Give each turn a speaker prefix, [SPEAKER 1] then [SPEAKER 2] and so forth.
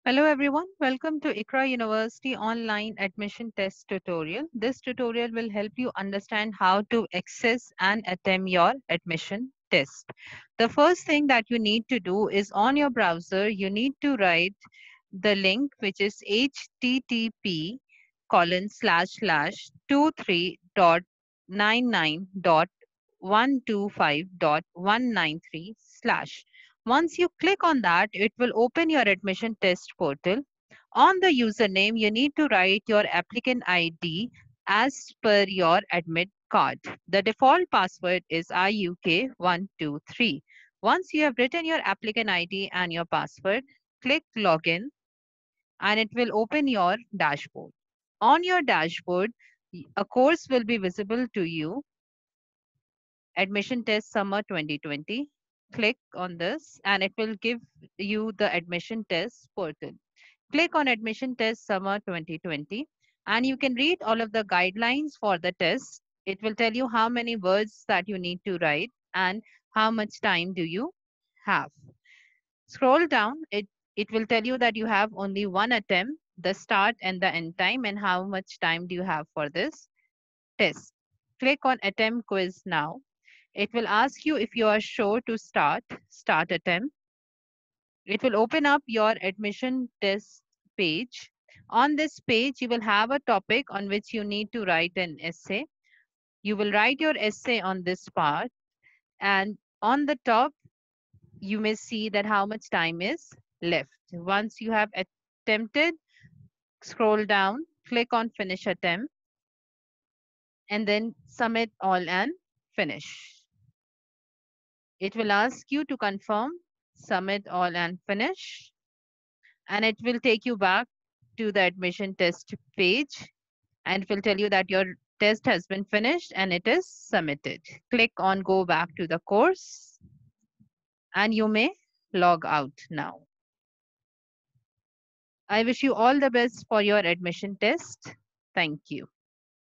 [SPEAKER 1] Hello everyone, welcome to ICRA University online admission test tutorial. This tutorial will help you understand how to access and attempt your admission test. The first thing that you need to do is on your browser, you need to write the link which is http colon slash slash 23.99.125.193 slash. Once you click on that, it will open your admission test portal. On the username, you need to write your applicant ID as per your admit card. The default password is IUK123. Once you have written your applicant ID and your password, click login and it will open your dashboard. On your dashboard, a course will be visible to you, Admission Test Summer 2020. Click on this and it will give you the admission test portal. Click on Admission Test Summer 2020 and you can read all of the guidelines for the test. It will tell you how many words that you need to write and how much time do you have. Scroll down, it will tell you that you have only one attempt, the start and the end time, and how much time do you have for this test. Click on Attempt Quiz now. It will ask you if you are sure to start attempt. It will open up your admission test page. On this page, you will have a topic on which you need to write an essay. You will write your essay on this part, and on the top, you may see that how much time is left. Once you have attempted, scroll down, click on Finish Attempt, and then submit all and finish. It will ask you to confirm, submit all and finish, and it will take you back to the admission test page and it will tell you that your test has been finished and it is submitted. Click on Go back to the course and you may log out now. I wish you all the best for your admission test. Thank you.